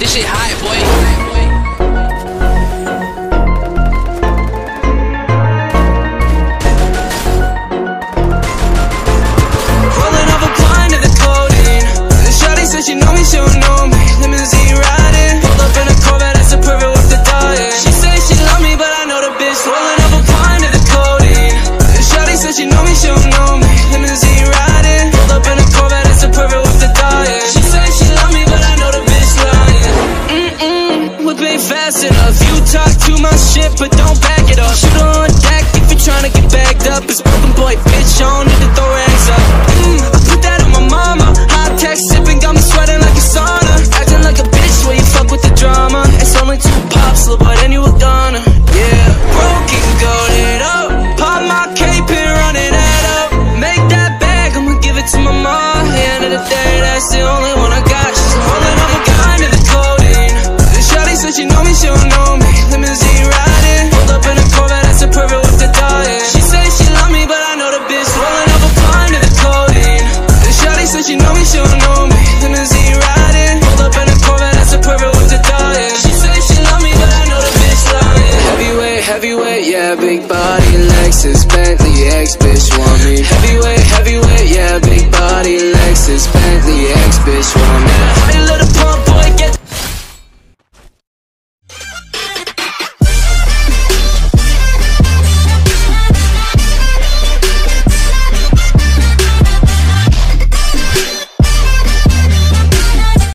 This shit hot, boy. Rolling up a pint of the codeine. Shawty said she know me, she don't know me. Limousine riding, pulled up in a Corvette, that's a perfect with the diet. She say she love me, but I know the bitch. Rolling up a pint of the codeine. Shawty said she know me, she don't know me. Limousine riding, pulled up in a Corvette, that's a perfect with the diet. She say she love me, but I know the bitch lying. Whip ain't fast enough. You talk too much shit, but don't back it up. Shoot her on deck if you're trying to get bagged up. It's broken boy, bitch, I don't need to throw it.